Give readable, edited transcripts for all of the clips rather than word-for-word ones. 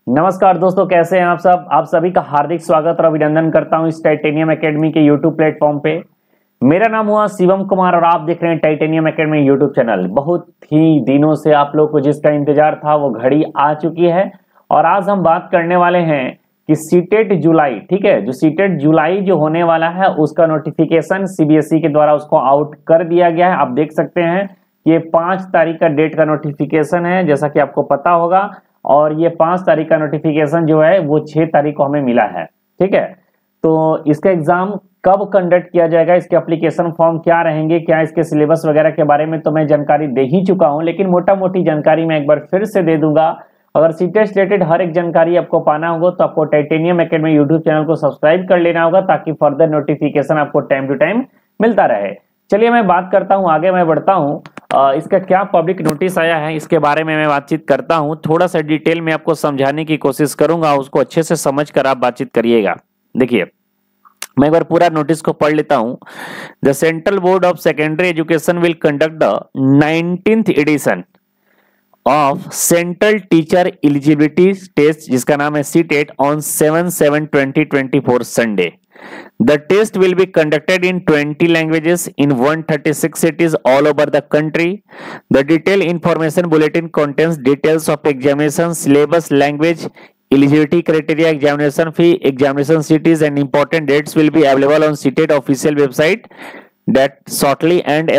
नमस्कार दोस्तों, कैसे हैं आप सब। आप सभी का हार्दिक स्वागत और अभिनंदन करता हूं इस टाइटेनियम एकेडमी के यूट्यूब प्लेटफॉर्म पे। मेरा नाम हुआ शिवम कुमार और आप देख रहे हैं टाइटेनियम एकेडमी यूट्यूब चैनल। बहुत ही दिनों से आप लोग को जिसका इंतजार था वो घड़ी आ चुकी है और आज हम बात करने वाले हैं कि सीटेट जुलाई, ठीक है, जो सीटेट जुलाई जो होने वाला है उसका नोटिफिकेशन सीबीएसई के द्वारा उसको आउट कर दिया गया है। आप देख सकते हैं ये 5 तारीख का डेट का नोटिफिकेशन है, जैसा कि आपको पता होगा। और ये 5 तारीख का नोटिफिकेशन जो है वो 6 तारीख को हमें मिला है, ठीक है। तो इसका एग्जाम कब कंडक्ट किया जाएगा, इसके एप्लीकेशन फॉर्म क्या रहेंगे, क्या इसके सिलेबस वगैरह के बारे में तो मैं जानकारी दे ही चुका हूं, लेकिन मोटा मोटी जानकारी मैं एक बार फिर से दे दूंगा। अगर सीटेट से रिलेटेड हर एक जानकारी आपको पाना होगा तो आपको टाइटेनियम एकेडमी यूट्यूब चैनल को सब्सक्राइब कर लेना होगा ताकि फर्दर नोटिफिकेशन आपको टाइम टू टाइम मिलता रहे। चलिए मैं बात करता हूं, आगे मैं बढ़ता हूं। इसका क्या पब्लिक नोटिस आया है इसके बारे में मैं बातचीत करता हूं। थोड़ा सा डिटेल में आपको समझाने की कोशिश करूंगा, उसको अच्छे से समझ कर आप बातचीत करिएगा। देखिए मैं एक बार पूरा नोटिस को पढ़ लेता हूं। The central board of secondary education will conduct the 19th edition of central teacher eligibility test, जिसका नाम है CTET, on 7/7/2024 Sunday. The test will be conducted in 20 languages in 136 cities all over the country. The detailed information bulletin contains details of examination, syllabus, language, eligibility criteria, examination fee, examination cities, and important dates will be available on CTET official website. That shortly and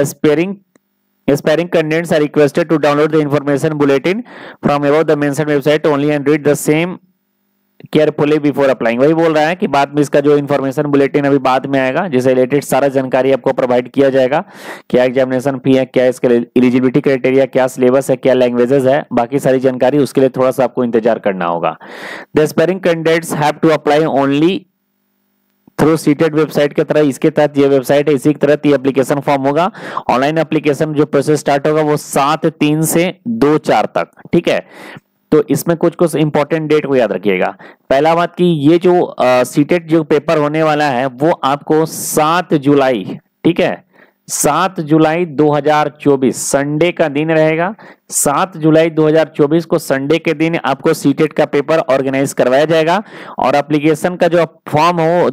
aspiring candidates are requested to download the information bulletin from above the mentioned website only and read the same carefully before applying. वही बोल रहा है कि बाद में इसका जो information bulletin अभी बाद में आएगा, जिससे रिलेटेड सारा जानकारी आपको प्रोवाइड किया जाएगा। क्या एग्जामिनेशन फी है, क्या इसके एलिजिबिलिटी क्राइटेरिया, क्या सिलेबस है, क्या लैंग्वेजेस है, बाकी सारी जानकारी उसके लिए थोड़ा सा आपको इंतजार करना होगा। The aspiring candidates have to apply only through CTET website के तरह, इसके तहत ये वेबसाइट है, इसी के तहत ये एप्लीकेशन फॉर्म होगा। ऑनलाइन एप्लीकेशन जो प्रोसेस स्टार्ट होगा वो 7/3 से 2/4 तक, ठीक है। तो इसमें कुछ कुछ इंपॉर्टेंट डेट को याद रखिएगा। पहला बात कि ये जो सीटेट जो पेपर होने वाला है वो आपको 7 जुलाई, ठीक है, 7 जुलाई 2024 संडे का दिन रहेगा। 7 जुलाई 2024 को संडे के दिन आपको सीटेट का पेपर ऑर्गेनाइज करवाया जाएगा और एप्लीकेशन का जो फॉर्म हो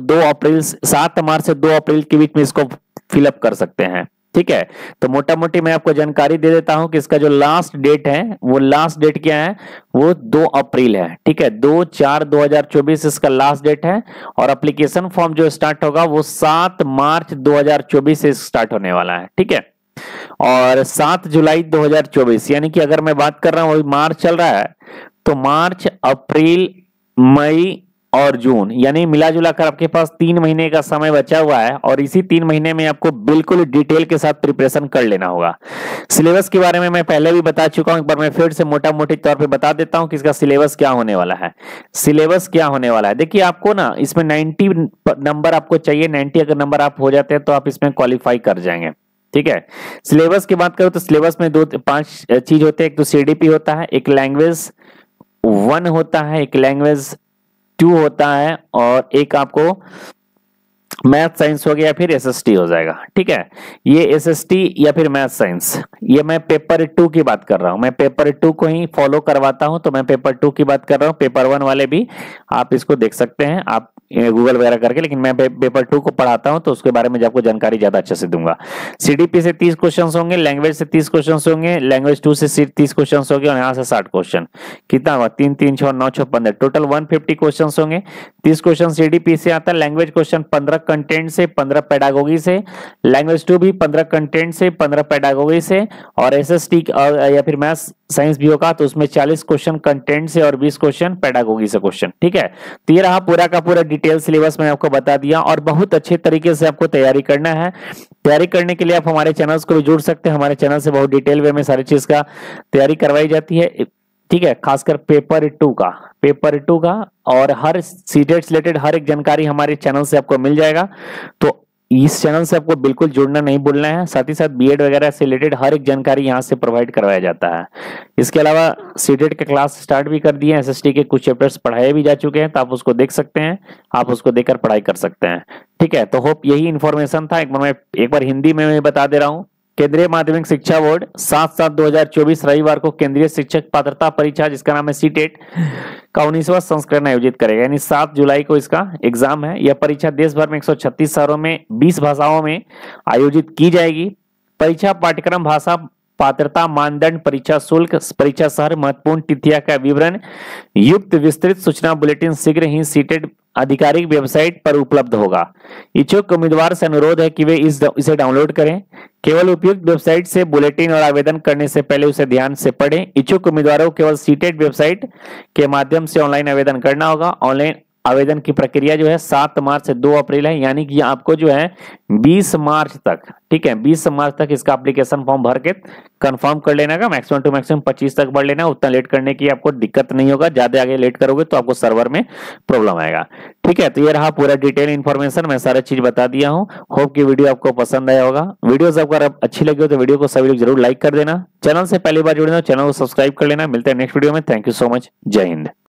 7 मार्च से 2 अप्रैल के बीच में इसको फिलअप कर सकते हैं, ठीक है। तो मोटा मोटी मैं आपको जानकारी दे देता हूं कि इसका जो लास्ट डेट है वो लास्ट डेट क्या है, वो 2 अप्रैल है, ठीक है। 2/4/2024 इसका लास्ट डेट है और एप्लीकेशन फॉर्म जो स्टार्ट होगा वो 7 मार्च 2024 से स्टार्ट होने वाला है, ठीक है। और 7 जुलाई 2024 यानी कि अगर मैं बात कर रहा हूं, मार्च चल रहा है, तो मार्च, अप्रैल, मई और जून, यानी मिला जुला कर आपके पास 3 महीने का समय बचा हुआ है और इसी 3 महीने में आपको बिल्कुल डिटेल के साथ प्रिपरेशन कर लेना होगा। सिलेबस के बारे में मैं पहले भी बता चुका हूं, एक बार मैं फिर से मोटा मोटी तौर पे बता देता हूं कि इसका सिलेबस क्या होने वाला है। सिलेबस क्या होने वाला है, देखिए आपको ना इसमें 90 नंबर आपको चाहिए। 90 अगर नंबर आप हो जाते हैं तो आप इसमें क्वालिफाई कर जाएंगे, ठीक है। सिलेबस की बात करो तो सिलेबस में 5 चीज होते हैं। एक तो सीडीपी होता है, एक लैंग्वेज 1 होता है, एक लैंग्वेज 2 होता है और एक आपको मैथ साइंस हो गया, फिर एसएसटी हो जाएगा, ठीक है। ये एसएसटी या फिर मैथ साइंस, ये मैं पेपर 2 की बात कर रहा हूं। मैं पेपर 2 को ही फॉलो करवाता हूं तो मैं पेपर 2 की बात कर रहा हूं। पेपर 1 वाले भी आप इसको देख सकते हैं, आप गूगल वगैरह करके, लेकिन मैं पेपर 2 को पढ़ाता हूं तो उसके बारे में आपको जानकारी ज्यादा अच्छे से दूंगा। सीडीपी से 30 क्वेश्चन होंगे, लैंग्वेज से 30 क्वेश्चन होंगे, लैंग्वेज 2 से 30 क्वेश्चन होंगे और यहाँ से 60 क्वेश्चन। कितना हुआ, 3 3 6 9 6 15, टोटल 150 क्वेश्चन होंगे। 30 क्वेश्चन सीडीपी से आता है, लैंग्वेज क्वेश्चन 15 कंटेंट से, 15 पेडागोगी से, लैंग्वेज 2 भी 15 कंटेंट से, 15 पेडागोगी से, और एसएसटी या फिर मैथ साइंस भी होगा तो उसमें 40 क्वेश्चन कंटेंट से और 20 क्वेश्चन पेडागोगी से क्वेश्चन, ठीक है। तो ये रहा पूरा का पूरा डिटेल सिलेबस मैंने आपको बता दिया और बहुत अच्छे तरीके से आपको तैयारी करना है। तैयारी करने के लिए आप हमारे चैनल्स को भी जुड़ सकते हैं। हमारे चैनल से बहुत डिटेल वे में सारी चीज का तैयारी करवाई जाती है, ठीक है। खासकर पेपर 2 का और हर सीटेट से रिलेटेड हर एक जानकारी हमारे चैनल से आपको मिल जाएगा। तो इस चैनल से आपको बिल्कुल जुड़ना नहीं भूलना है। साथ ही साथ बीएड वगैरह से रिलेटेड हर एक जानकारी यहाँ से प्रोवाइड करवाया जाता है। इसके अलावा सीटेट के क्लास स्टार्ट भी कर दिए हैं, एसएसटी के कुछ चैप्टर्स पढ़ाए भी जा चुके हैं, तो आप उसको देख सकते हैं, आप उसको देखकर पढ़ाई कर सकते हैं, ठीक है। तो होप यही इन्फॉर्मेशन था। एक बार हिंदी में मैं बता दे रहा हूँ केंद्रीय माध्यमिक शिक्षा बोर्ड 7/7/2024 रविवार को केंद्रीय शिक्षक पात्रता परीक्षा जिसका नाम है सीटेट का 19वां संस्करण आयोजित करेगा, यानी 7 जुलाई को इसका एग्जाम है। यह परीक्षा देश भर में 136 शहरों में 20 भाषाओं में आयोजित की जाएगी। परीक्षा पाठ्यक्रम, भाषा, पात्रता मानदंड, परीक्षा शुल्क, परीक्षा शहर, महत्वपूर्ण तिथियां का विवरण युक्त विस्तृत सूचना बुलेटिन शीघ्र ही सीटेट आधिकारिक वेबसाइट पर उपलब्ध होगा। इच्छुक उम्मीदवार से अनुरोध है कि वे इसे डाउनलोड करें। केवल उपयुक्त वेबसाइट से बुलेटिन और आवेदन करने से पहले उसे ध्यान से पढ़ें। इच्छुक उम्मीदवारों को केवल सीटेट वेबसाइट के माध्यम से ऑनलाइन आवेदन करना होगा। ऑनलाइन आवेदन की प्रक्रिया जो है 7 मार्च से 2 अप्रैल है, यानी कि आपको जो है 20 मार्च तक, ठीक है, 20 मार्च तक इसका एप्लीकेशन फॉर्म भर के कंफर्म कर लेना का। मैक्सिमम टू मैक्सिमम 25 तक भर लेना, उतना लेट करने की आपको दिक्कत नहीं होगा। ज्यादा आगे लेट करोगे तो आपको सर्वर में प्रॉब्लम आएगा। ठीक है, तो ये रहा पूरा डिटेल इन्फॉर्मेशन, मैं सारा चीज बता दिया हूँ। होप की वीडियो आपको पसंद आया होगा। वीडियो अगर अच्छी लगी हो तो वीडियो को सभी लोग जरूर लाइक कर देना। चैनल से पहली बार जुड़े हो चैनल को सब्सक्राइब कर लेना। मिलते हैं नेक्स्ट वीडियो में। Thank you so much. जय हिंद।